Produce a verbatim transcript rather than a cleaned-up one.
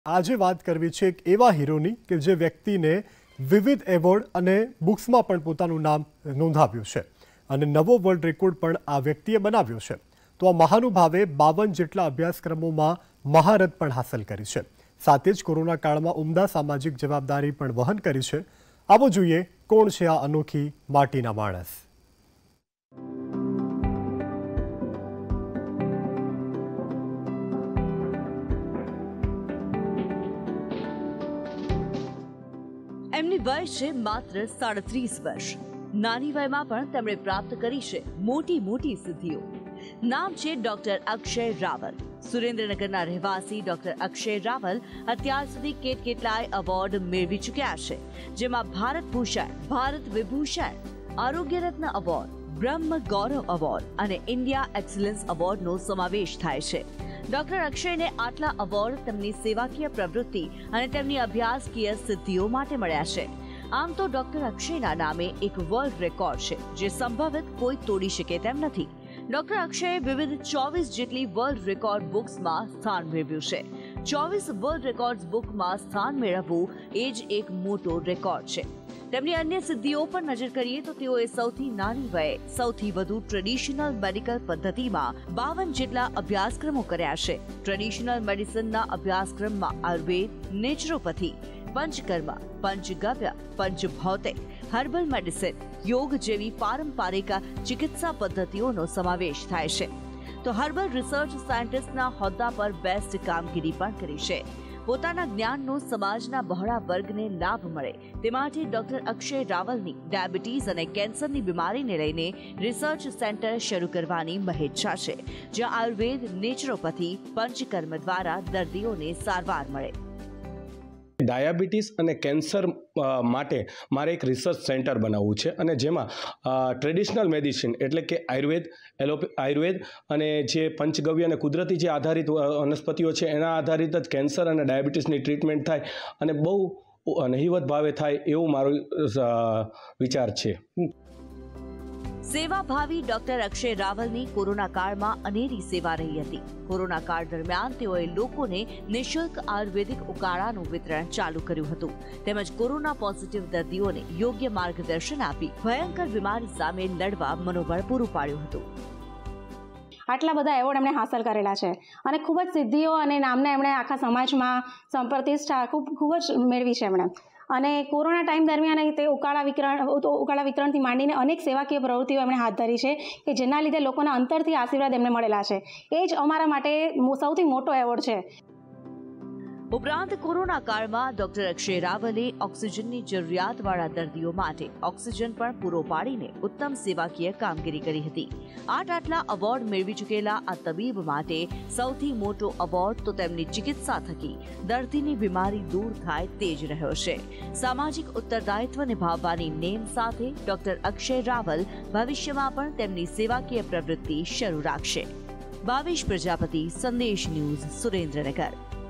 આજે વાત કરવી છે એક એવા હીરોની કે જે વ્યક્તિને વિવિધ એવોર્ડ અને બુક્સમાં પણ પોતાનું નામ નોંધાવ્યું છે અને નવો વર્લ્ડ રેકોર્ડ પણ આ વ્યક્તિએ બનાવ્યો છે। તો આ મહાનુભાવે બાવન જેટલા અભ્યાસક્રમોમાં મહારથ પણ હાંસલ કરી છે। સાથે જ કોરોના કાળમાં ઉમદા સામાજિક જવાબદારી પણ વહન કરી છે। આવો જોઈએ કોણ છે આ અનોખી માટીના માણસ। એમની વય છે માત્ર સાડત્રીસ વર્ષ। નાની વયમાં પણ તેમણે પ્રાપ્ત કરી છે મોટી મોટી સિદ્ધિઓ। નામ છે ડોક્ટર અક્ષય રાવલ। સુરેન્દ્રનગરના રહેવાસી ડોક્ટર અક્ષય રાવલ અત્યાર સુધી કેટકેટલાય એવોર્ડ મેળવી ચૂક્યા છે, જેમાં ભારત ભૂષણ, ભારત વિભૂષણ, આરોગ્ય રત્ન એવોર્ડ, બ્રહ્મ ગૌરવ એવોર્ડ અને ઇન્ડિયા એક્સલન્સ એવોર્ડનો સમાવેશ થાય છે। ડોક્ટર અક્ષયને આટલા એવોર્ડ તેમની સેવાકીય પ્રવૃત્તિ અને તેમની અભ્યાસકીય સિદ્ધિઓ માટે મળ્યા છે। આમ તો ડોક્ટર અક્ષયના નામે એક વર્લ્ડ રેકોર્ડ છે, જે સંભવિત કોઈ તોડી શકે તેમ નથી। ડોક્ટર અક્ષયે વિવિધ ચોવીસ જેટલી વર્લ્ડ રેકોર્ડ બુક્સમાં સ્થાન મેળવ્યું છે। ચોવીસ વર્લ્ડ રેકોર્ડ બુકમાં સ્થાન મેળવવું એ જ એક મોટો રેકોર્ડ છે। તેમની અન્ય સિદ્ધિઓ પર નજર કરીએ તો તેઓએ સૌથી નાની વયે સૌથી વધુ ટ્રેડિશનલ મેડિકલ પદ્ધતિમાં બાવન જેટલા અભ્યાસક્રમો કર્યા છે। ટ્રેડિશનલ મેડિસિનના અભ્યાસક્રમમાં આયુર્વેદ, નેચરોપેથી, પંચકર્મ, પંચગવ્ય, પંચભૌતિક, હર્બલ મેડિસિન, યોગ જેવી પારંપરિક ચિકિત્સા પદ્ધતિઓનો સમાવેશ થાય છે। તો હર્બલ રિસર્ચ સાયન્ટિસ્ટના હોદ્દા પર બેસ્ટ કામગીરી પણ કરી છે। પોતાના જ્ઞાનનો સમાજના બહોળા વર્ગને લાભ મળે તે માટે ડોક્ટર અક્ષય રાવલની ડાયાબિટીસ અને કેન્સરની બીમારીને લઈને રિસર્ચ સેન્ટર શરૂ કરવાની મહેચ્છા છે, જ્યાં આયુર્વેદ, નેચરોપેથી, પંચકર્મ દ્વારા દર્દીઓને સારવાર મળે। ડાયાબિટીસ અને કેન્સર માટે મારે એક રિસર્ચ સેન્ટર બનાવવું છે અને જેમાં ટ્રેડિશનલ મેડિસિન એટલે કે આયુર્વેદ, એલોપે આયુર્વેદ અને જે પંચગવ્ય અને કુદરતી જે આધારિત વનસ્પતિઓ છે એના આધારિત જ કેન્સર અને ડાયાબિટીસની ટ્રીટમેન્ટ થાય અને બહુ નહિવત ભાવે થાય એવું મારો વિચાર છે। સેવાભાવી ડોક્ટર અક્ષય રાવલની કોરોના કાળમાં અનેરી સેવા રહી હતી। કોરોના કાળ દરમિયાન તેઓએ લોકોને નિઃશુલ્ક આયુર્વેદિક ઉકાળાનું વિતરણ ચાલુ કર્યું હતું, તેમજ કોરોના પોઝિટિવ દર્દીઓને યોગ્ય માર્ગદર્શન આપી ભયંકર બીમારી સામે લડવા મનોબળ પૂરું પાડ્યું હતું। આટલા બધા એવોર્ડ એમણે હાંસલ કરેલા છે અને ખૂબ જ સિદ્ધિઓ અને નામને એમણે આખા સમાજમાં સંપ્રતિષ્ઠા ખૂબ ખૂબ જ મેળવી છે એમણે। અને કોરોના ટાઈમ દરમિયાન તે ઉકાળા વિતરણ ઉકાળા વિતરણથી માંડીને અનેક સેવાકીય પ્રવૃત્તિઓ એમણે હાથ ધરી છે કે જેના લીધે લોકોના અંતરથી આશીર્વાદ એમને મળેલા છે। એ જ અમારા માટે સૌથી મોટો એવોર્ડ છે। ઉપરાંત કોરોના કાળમાં ડોક્ટર અક્ષય રાવલે ઓક્સિજનની જરૂરિયાતવાળા દર્દીઓ માટે ઓક્સિજન પણ પૂરો પાડીને ઉત્તમ સેવાકીય કામગીરી કરી હતી। આઠ આટલા એવોર્ડ મેળવી ચૂકેલા આ તબીબ માટે સૌથી મોટો એવોર્ડ તો તેમની ચિકિત્સા થકી દર્દીની બીમારી દૂર થાય તે જ રહ્યો છે। સામાજિક ઉત્તરદાયિત્વ નિભાવવાની નેમ સાથે ડોક્ટર અક્ષય રાવલ ભવિષ્યમાં પણ તેમની સેવાકીય પ્રવૃત્તિ શરૂ રાખશે। ભાવેશ પ્રજાપતિ, સંદેશ ન્યૂઝ, સુરેન્દ્રનગર।